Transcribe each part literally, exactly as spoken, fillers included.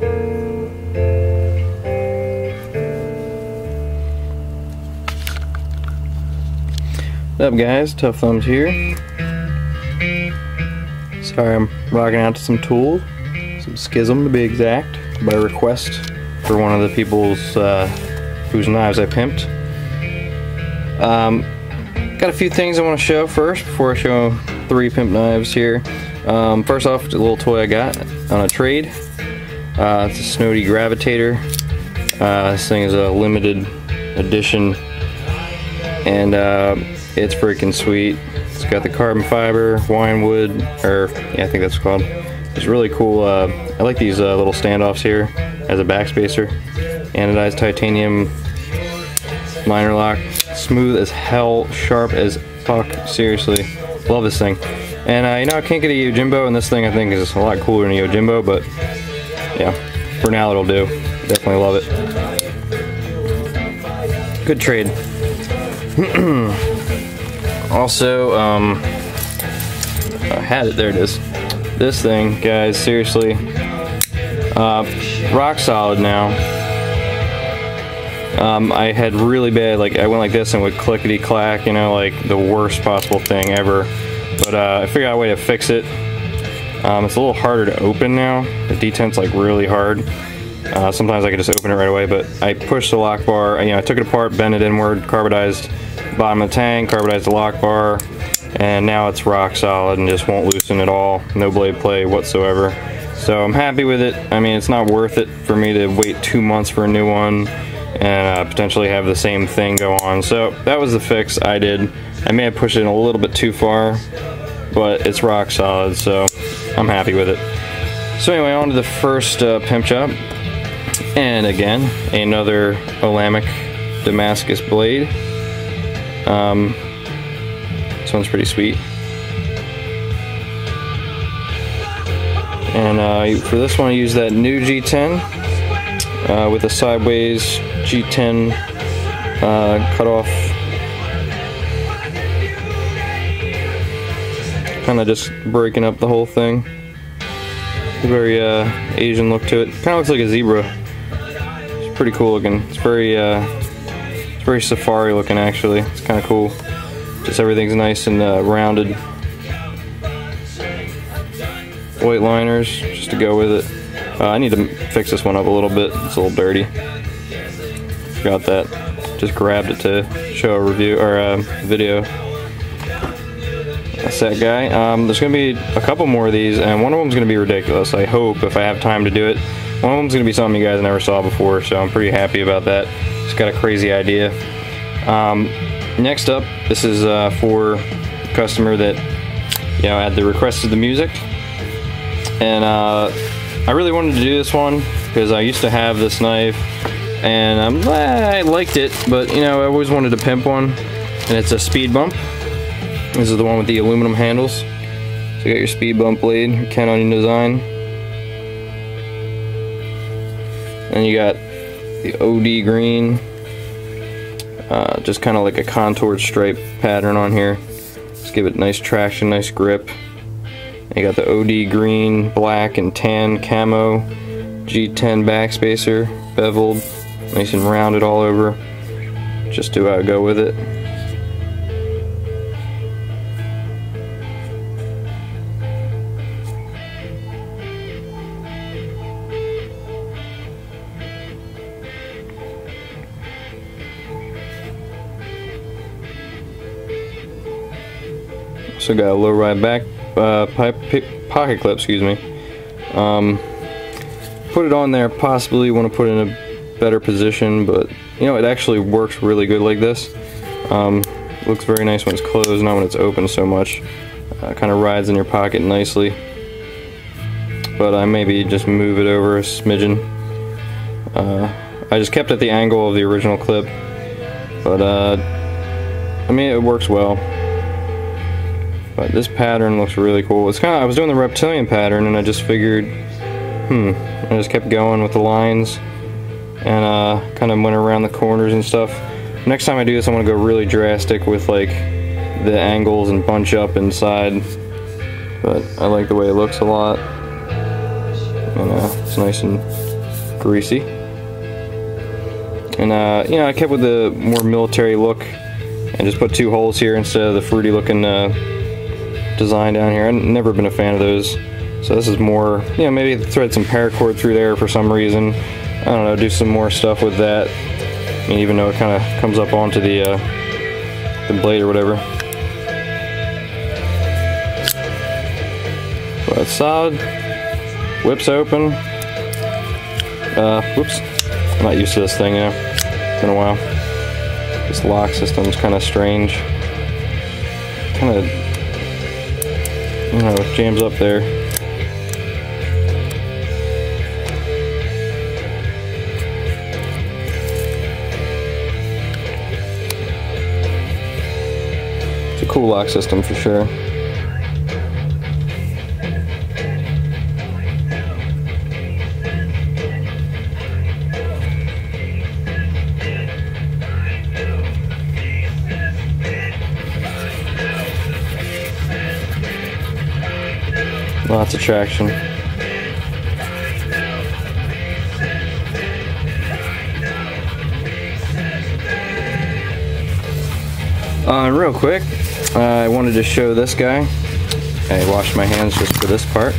What's up guys, tuffthumbz here. Sorry I'm rocking out to some tool, some schism to be exact, by request for one of the people's uh, whose knives I pimped. Um, got a few things I want to show first before I show three pimp knives here. Um, first off, a little toy I got on a trade. Uh, it's a Snowdy Gravitator. Uh, this thing is a limited edition, and uh, it's freaking sweet. It's got the carbon fiber, wine wood, or yeah, I think that's called. It's really cool. Uh, I like these uh, little standoffs here as a backspacer. Anodized titanium liner lock, smooth as hell, sharp as fuck. Seriously, love this thing. And uh, you know, I can't get a Yojimbo, and this thing I think is a lot cooler than a Yojimbo, but yeah, for now it'll do. Definitely love it. Good trade. Also, um, I had it, there it is. This thing, guys, seriously, uh, rock solid now. Um, I had really bad, like, I went like this and would clickety clack, you know, like the worst possible thing ever. But uh, I figured out a way to fix it. Um, it's a little harder to open now. The detent's like really hard. Uh, sometimes I can just open it right away, but I pushed the lock bar, you know, I took it apart, bent it inward, carbonized bottom of the tank, carbonized the lock bar, and now it's rock solid and just won't loosen at all. No blade play whatsoever. So I'm happy with it. I mean, it's not worth it for me to wait two months for a new one and uh, potentially have the same thing go on. So that was the fix I did. I may have pushed it in a little bit too far, but it's rock solid, so I'm happy with it. So anyway, on to the first uh, pimp job. And again, another Olamic Damascus blade. Um, this one's pretty sweet. And uh, for this one I use that new G ten uh, with a sideways G ten uh, cutoff. Kind of just breaking up the whole thing. Very uh, Asian look to it. Kind of looks like a zebra. It's pretty cool looking. It's very, uh, it's very safari looking actually. It's kind of cool. Just everything's nice and uh, rounded. White liners just to go with it. Uh, I need to fix this one up a little bit. It's a little dirty. Forgot that. Just grabbed it to show a review or a video. That's that guy. Um, there's going to be a couple more of these, and one of them's going to be ridiculous. I hope, if I have time to do it. One of them's going to be something you guys never saw before, so I'm pretty happy about that. Just got a crazy idea. Um, next up, this is uh, for a customer that, you know, had the requested the music, and uh, I really wanted to do this one because I used to have this knife, and um, I liked it, but you know, I always wanted to pimp one, and it's a speed bump. This is the one with the aluminum handles. So you got your speed bump blade, your Canon design. And you got the O D green, uh, just kind of like a contoured stripe pattern on here. Just give it nice traction, nice grip. And you got the O D green, black, and tan camo G ten backspacer, beveled, nice and rounded all over. Just to uh, go with it. Also got a low ride back uh, pipe, pocket clip, excuse me. Um, put it on there, possibly want to put it in a better position, but you know, it actually works really good like this. Um, looks very nice when it's closed, not when it's open so much. Uh, kind of rides in your pocket nicely. But I maybe just move it over a smidgen. Uh, I just kept it the angle of the original clip, but uh, I mean, it works well. But this pattern looks really cool. It's kind of, I was doing the reptilian pattern, and I just figured, hmm, I just kept going with the lines, and uh, kind of went around the corners and stuff. Next time I do this, I want to go really drastic with like the angles and bunch up inside. But I like the way it looks a lot. and uh, it's nice and greasy. And uh, you know, I kept with the more military look and just put two holes here instead of the fruity looking uh, design down here. I've never been a fan of those, so this is more, you know, maybe thread some paracord through there for some reason. I don't know, do some more stuff with that. I mean, even though it kind of comes up onto the uh, the blade or whatever. But it's solid. Whips open. Uh, whoops. I'm not used to this thing, you know. It's been a while. This lock system's kind of strange. Kind of, I don't know, jams up there. It's a cool lock system for sure. Lots of traction. Uh, real quick, uh, I wanted to show this guy. I washed my hands just for this part.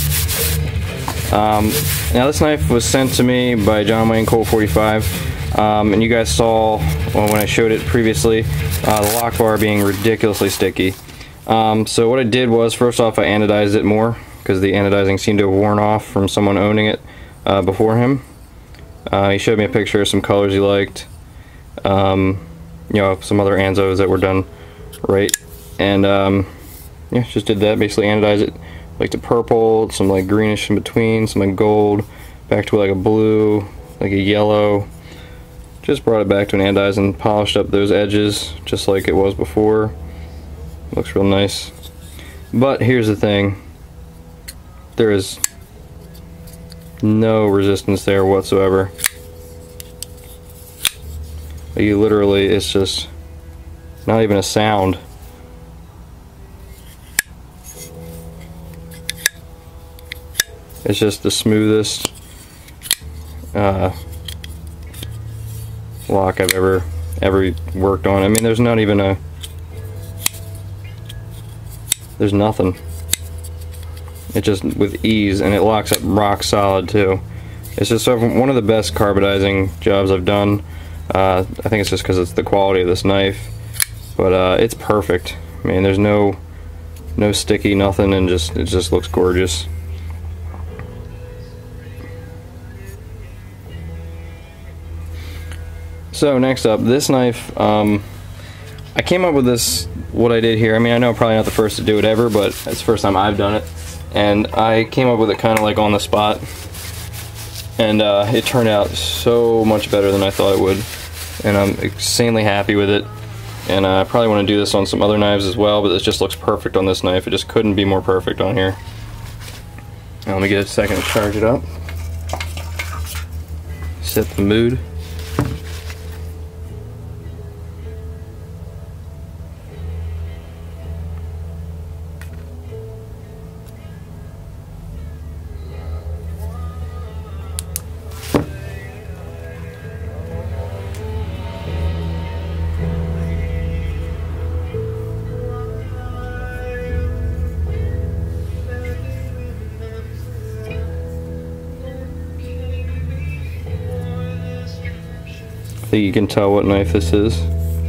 Um, now this knife was sent to me by John Wayne Colt forty-five, um, and you guys saw well, when I showed it previously, uh, the lock bar being ridiculously sticky. Um, so what I did was, first off, I anodized it more because the anodizing seemed to have worn off from someone owning it uh, before him. Uh, he showed me a picture of some colors he liked, um, you know, some other Ansos that were done right, and um, yeah, just did that. Basically, anodized it like the purple, some like greenish in between, some like gold, back to like a blue, like a yellow. Just brought it back to an anodize and polished up those edges just like it was before. Looks real nice. But here's the thing, there is no resistance there whatsoever. You literally, it's just not even a sound. It's just the smoothest uh, lock I've ever ever worked on. I mean, there's not even a There's nothing. It just with ease, and it locks up rock solid too. It's just one of the best carbonizing jobs I've done. Uh, I think it's just because it's the quality of this knife, but uh, it's perfect. I mean, there's no no sticky, nothing, and just it just looks gorgeous. So next up, this knife. Um, I came up with this, what I did here. I mean, I know I'm probably not the first to do it ever, but it's the first time I've done it. And I came up with it kind of like on the spot. And uh, it turned out so much better than I thought it would. And I'm insanely happy with it. And uh, I probably want to do this on some other knives as well, but it just looks perfect on this knife. It just couldn't be more perfect on here. Now let me get a second to charge it up. Set the mood. I think you can tell what knife this is.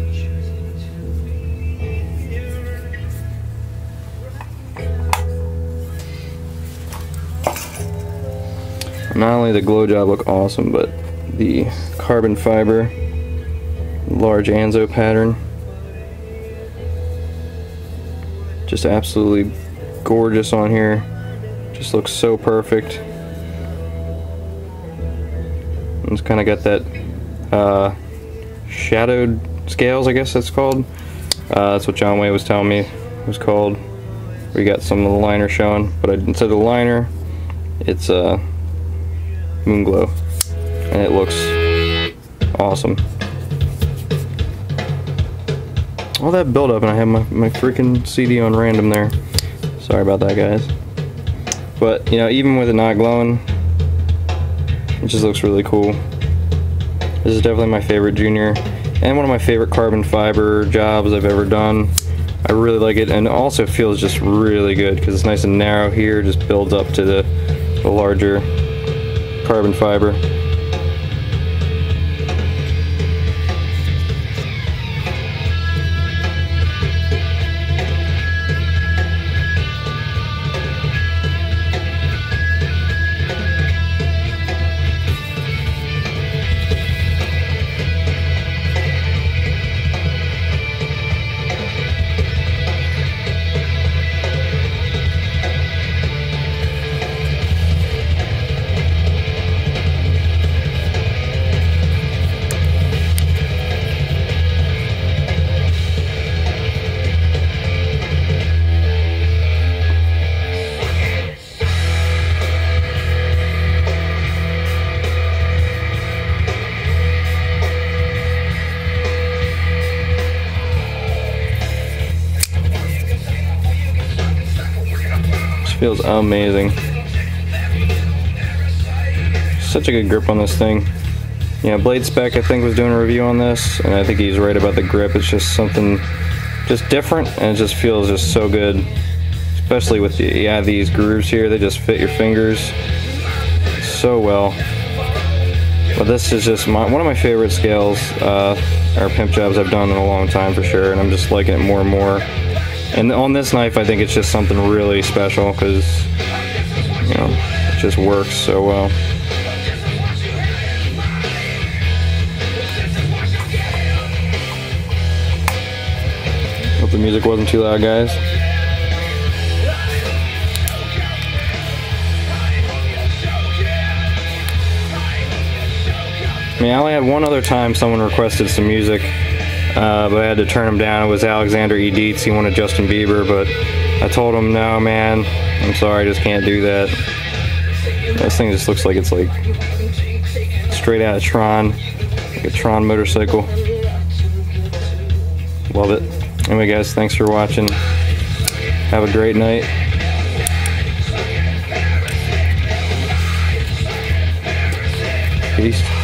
Not only the glow job look awesome, but the carbon fiber, large Anso pattern, just absolutely gorgeous on here. Just looks so perfect. It's kind of got that uh, shadowed scales, I guess that's called. Uh, that's what John Wayne was telling me it was called. We got some of the liner showing, but instead of the liner, it's a uh, moon glow, and it looks awesome. All that build up, and I have my, my freaking C D on random there. Sorry about that, guys. But, you know, even with it not glowing, it just looks really cool. This is definitely my favorite Junior, and one of my favorite carbon fiber jobs I've ever done. I really like it, and it also feels just really good because it's nice and narrow here, just builds up to the, the larger carbon fiber. Feels amazing. Such a good grip on this thing. You know, Blade Spec I think was doing a review on this, and I think he's right about the grip. It's just something just different, and it just feels just so good. Especially with the yeah these grooves here, they just fit your fingers so well. But this is just my, one of my favorite scales uh, or pimp jobs I've done in a long time for sure, and I'm just liking it more and more. And on this knife, I think it's just something really special because, you know, it just works so well. Hope the music wasn't too loud, guys. I mean, I only had one other time someone requested some music. Uh, but I had to turn him down. It was Alexander E. Dietz. He wanted Justin Bieber, but I told him, no, man, I'm sorry, I just can't do that. This thing just looks like it's like straight out of Tron, like a Tron motorcycle. Love it. Anyway, guys, thanks for watching. Have a great night. Peace.